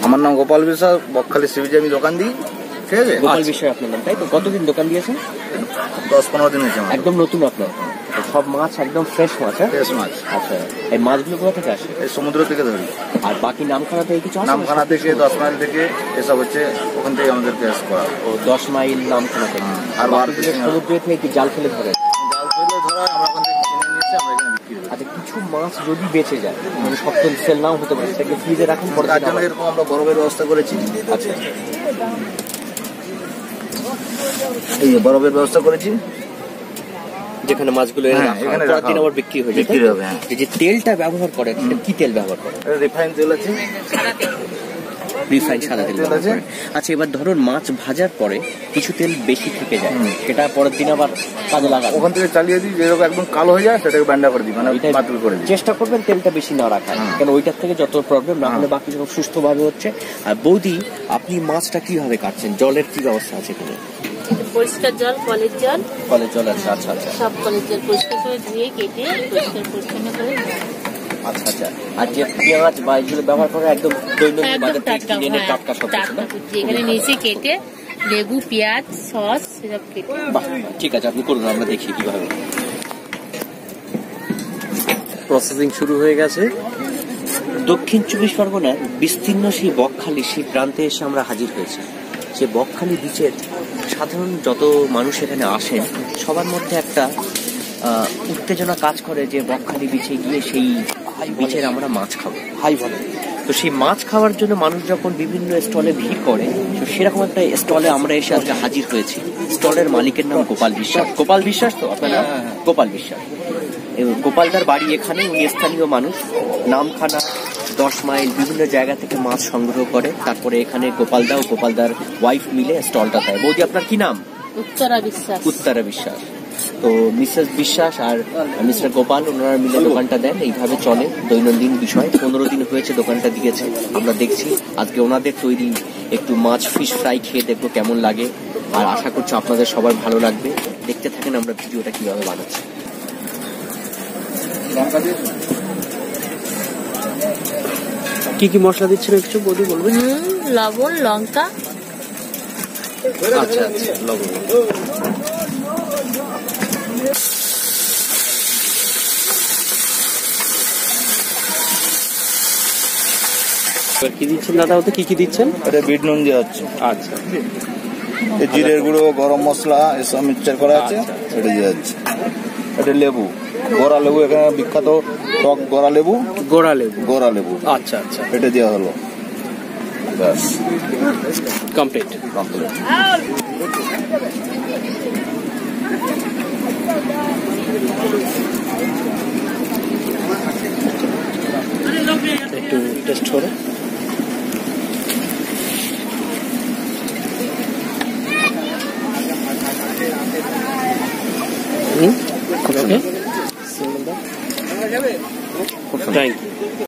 আমার নাম গোপাল বিশ্বাস, বকখালি সিবিজে আমি দোকান দিই। ঠিক আছে, গোপাল বিশ্বাস আপনার নাম, তাই তো? কতদিন দোকান দিয়েছেন? 10-15 দিন হয়েছে। একদম নতুন আপনার? সব মাছ একদম ফ্রেশ মাছ? ফ্রেশ মাছ। আচ্ছা, এই মাছগুলো কোথা থেকে আসে? এই সমুদ্র থেকে ধরি। আর বাকি নামখানা থেকে কিছু? নামখানা থেকে, 10 মাইল থেকে, এসব হচ্ছে ওখান থেকে আমাদের ক্যাশ করা। ও 10 মাইল নামখানা থেকে। আর সমুদ্র থেকে কি জাল ফেলে ধরে? জাল ফেলে ধরা, আমরা ওখান থেকে কিনে নিয়েছি, আমরা এখানে বিক্রি করি। আচ্ছা, কিছু মাছ যদি বেঁচে যায়, মানে শক্ত সেল নাও হতে পারে, সেটাকে ফ্রিজে রাখেন, পরে তার জন্য এরকম আমরা বরফের ব্যবস্থা করেছি। আচ্ছা, এই বরফের ব্যবস্থা করেছি, যেখানে মাছগুলো এখানে দিন আবার বিক্রি হয়ে যাবে। যে তেলটা ব্যবহার করেন, কি তেল ব্যবহার করেন? রিফাইন তেল আছে, রিফাইন সাদা তেল আছে। আচ্ছা, এবার ধরুন মাছ ভাজার পরে কিছু তেল বেশি থেকে যায়, সেটা পরের দিন আবার কাজে লাগান? ওখান থেকে চালিয়ে দিই, যেরকম একদম কালো হয়ে যায় সেটাকে বান্ডা করে দিই, মানে বাতিল করে দিই। চেষ্টা করবেন তেলটা বেশি না রাখার, কারণ ওইটার থেকে যত প্রবলেম, না হলে বাকি সব সুস্থভাবে হচ্ছে। আর বৌদি, আপনি মাছটা কিভাবে কাটছেন? জলের কি ব্যবস্থা আছে এখানে? পরিষ্কার জল, কলের জল। কলের জল আছে? আচ্ছা আচ্ছা, সব কলের জল পরিষ্কার করে ধুয়ে কেটে পরিষ্কার পরিচ্ছন্ন করে। আচ্ছা আচ্ছা। আর যে পেঁয়াজ বা এগুলো ব্যবহার করে একদম দৈনন্দিন বাজার থেকে কিনে টাটকা সব যেখানে নিচে কেটে লেবু, পেঁয়াজ, সস এসব কেটে। ঠিক আছে, আপনি করুন, আমরা দেখি কিভাবে। প্রসেসিং শুরু হয়ে গেছে। দক্ষিণ 24 পরগনার বিস্তীর্ণ সেই বকখালি, সেই প্রান্তে এসে আমরা হাজির হয়েছি। সে বকখালি বিচের সাধারণ যত মানুষ এখানে আসেন, সবার মধ্যে একটা উত্তেজনা কাজ করে যে বকখালি বিচে গিয়ে সেই বিচের আমরা মাছ খাবো, হাই বলে। তো সেই মাছ খাওয়ার জন্য মানুষ যখন বিভিন্ন স্টলে ভিড় করে, তো সেরকম একটা স্টলে আমরা এসে আজকে হাজির হয়েছি। স্টলের মালিকের নাম গোপাল বিশ্বাস। গোপাল বিশ্বাস তো আপনারা? গোপাল বিশ্বাস। গোপালদার বাড়ি এখানে, উনি স্থানীয় মানুষ। নামখানা, 10 মাইল বিভিন্ন জায়গা থেকে মাছ সংগ্রহ করে, তারপরে এখানে গোপালদা ও গোপালদার ওয়াইফ মিলে স্টলটা দেয়। বৌদি, আপনার কি নাম? উত্তরা বিশ্বাস। উত্তরা বিশ্বাস। তো মিসেস বিশ্বাস আর মিস্টার গোপাল, ওনারা মিলে দোকানটা দেন। এইভাবে চলে দৈনন্দিন বিষয়। 15 দিন হয়েছে দোকানটা দিয়েছে। আমরা দেখছি আজকে ওনাদের তৈরি একটু মাছ ফিশ ফ্রাই খেয়ে দেখবো কেমন লাগে। আর আশা করছি আপনাদের সবার ভালো লাগবে। দেখতে থাকেন আমরা ভিডিওটা কিভাবে বানাচ্ছি। কি কি মশলা দিচ্ছেন কিছু বৌদি বলবেন? লবণ, লঙ্কা। আচ্ছা আচ্ছা, লবণ। কি দিচ্ছেন দাদা? ওতে কি কি দিচ্ছেন? এটা বিট নুন দেওয়া হচ্ছে। আচ্ছা, জিরের গুঁড়ো, গরম মশলা এসব মিক্সচার করা আছে, এটা দেওয়া হচ্ছে। এটা লেবু, গোড়া লেবু, এখানে বিখ্যাত টক গোড়া লেবু। গোড়া লেবু? গোড়া লেবু। আচ্ছা আচ্ছা, এটা দেওয়া হলো, ব্যাস কমপ্লিট। একটু টেস্ট করে। Thank you.